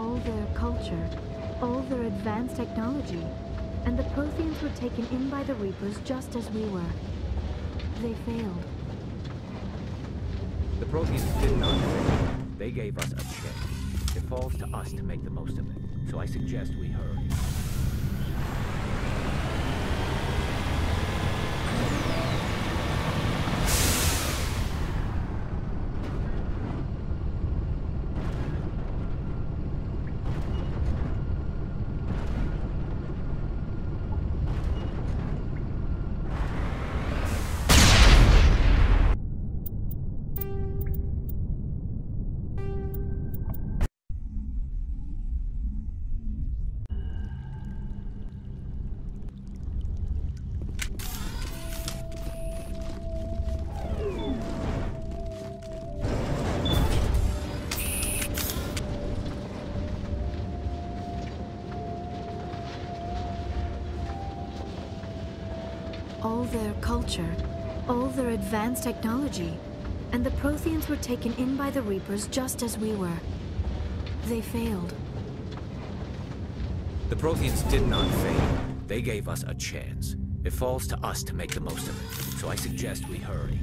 all their culture, all their advanced technology, and the Protheans were taken in by the Reapers just as we were. They failed. The Protheans did not fail. They gave us a chance. It falls to us to make the most of it, so I suggest we hurry. All their culture, all their advanced technology, and the Protheans were taken in by the Reapers just as we were. They failed. The Protheans did not fail. They gave us a chance. It falls to us to make the most of it, so I suggest we hurry.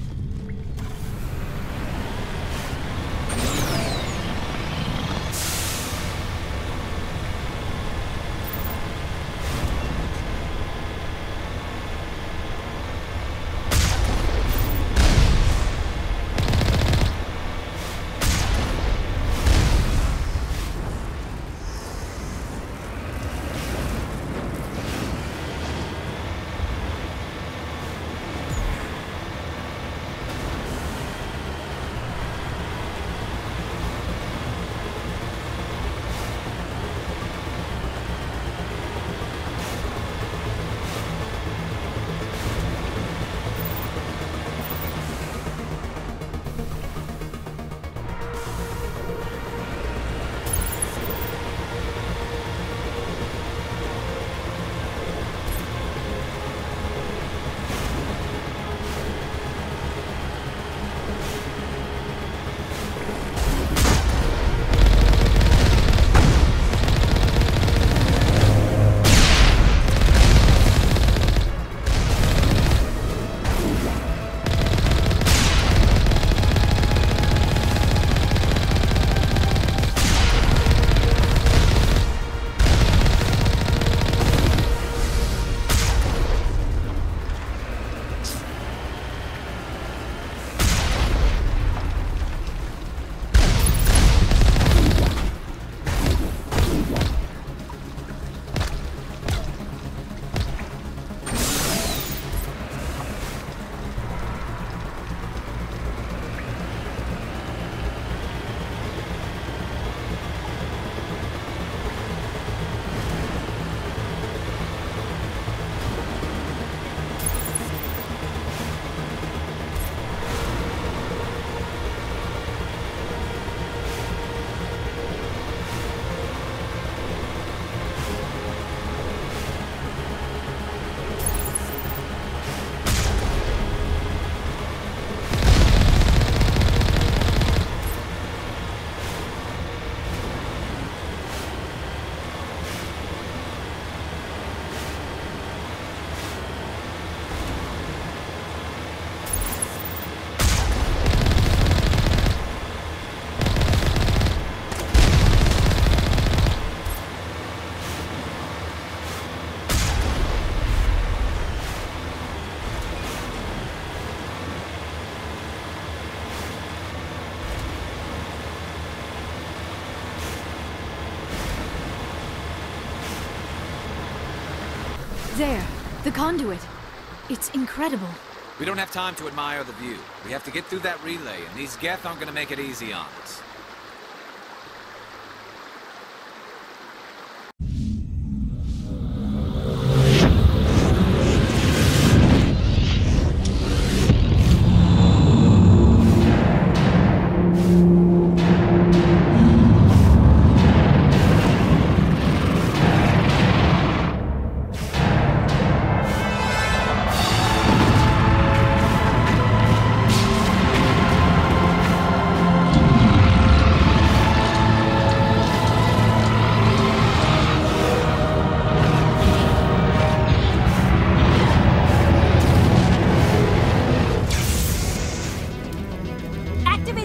There, the conduit. It's incredible. We don't have time to admire the view. We have to get through that relay, and these Geth aren't gonna make it easy on us.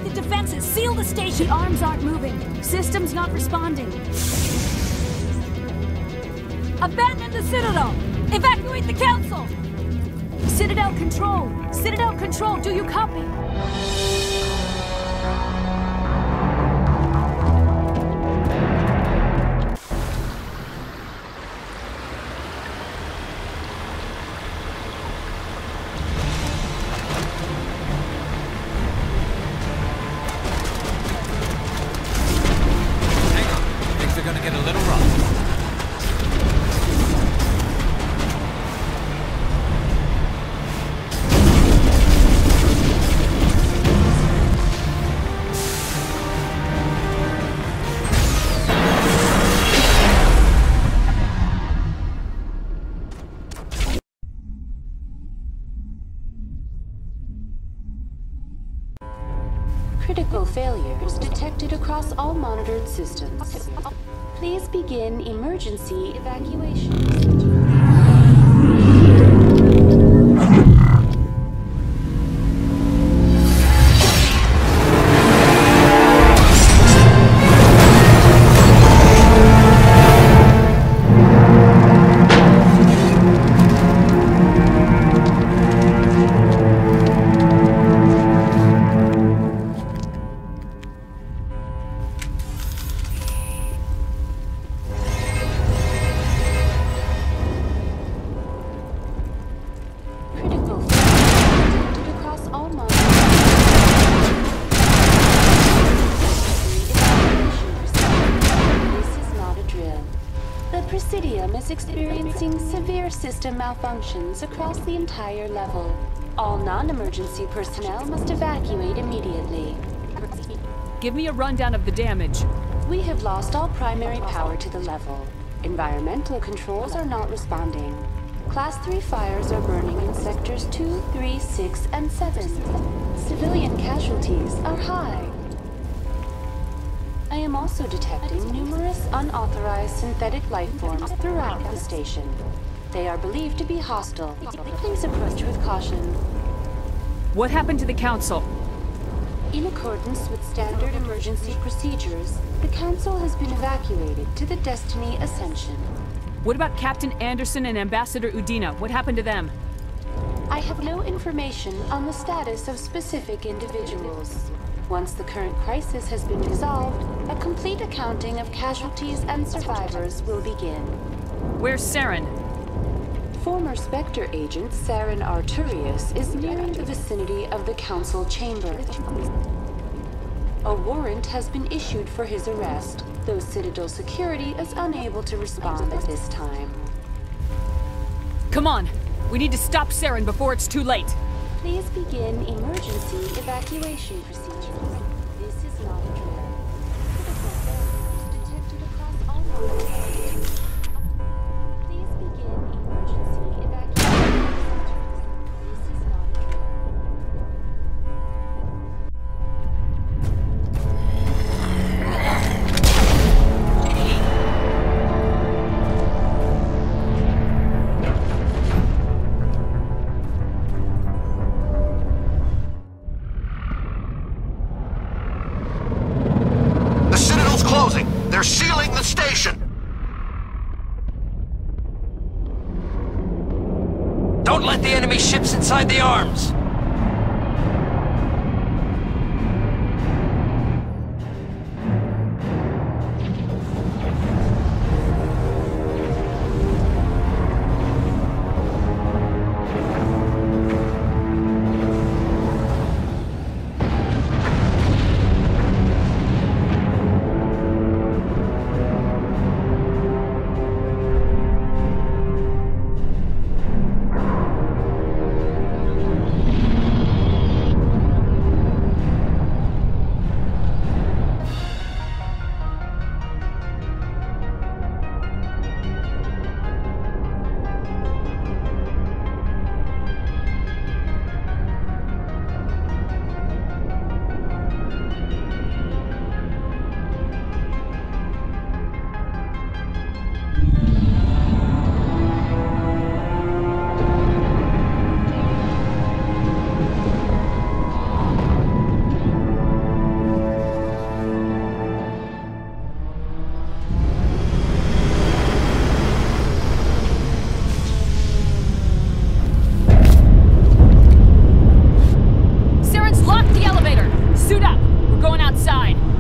the defenses! Seal the station! The arms aren't moving. Systems not responding. Abandon the Citadel! Evacuate the Council! Citadel Control! Citadel Control, do you copy? Critical failures detected across all monitored systems. Please begin emergency evacuation. Experiencing severe system malfunctions across the entire level. All non-emergency personnel must evacuate immediately. Give me a rundown of the damage. We have lost all primary power to the level. Environmental controls are not responding. Class 3 fires are burning in sectors 2, 3, 6, and 7. Civilian casualties are high. I am also detecting numerous unauthorized synthetic life forms throughout the station. They are believed to be hostile. Please approach with caution. What happened to the Council? In accordance with standard emergency procedures, the Council has been evacuated to the Destiny Ascension. What about Captain Anderson and Ambassador Udina? What happened to them? I have no information on the status of specific individuals. Once the current crisis has been resolved, a complete accounting of casualties and survivors will begin. Where's Saren? Former Spectre agent Saren Arturius is nearing the vicinity of the Council chamber. A warrant has been issued for his arrest, though Citadel security is unable to respond at this time. Come on! We need to stop Saren before it's too late! Please begin emergency evacuation procedures. This is not a drill. Critical failures detected across all monitors. Please begin emergency evacuation procedures. This is not a drill. They're sealing the station! Don't let the enemy ships inside the arms! side.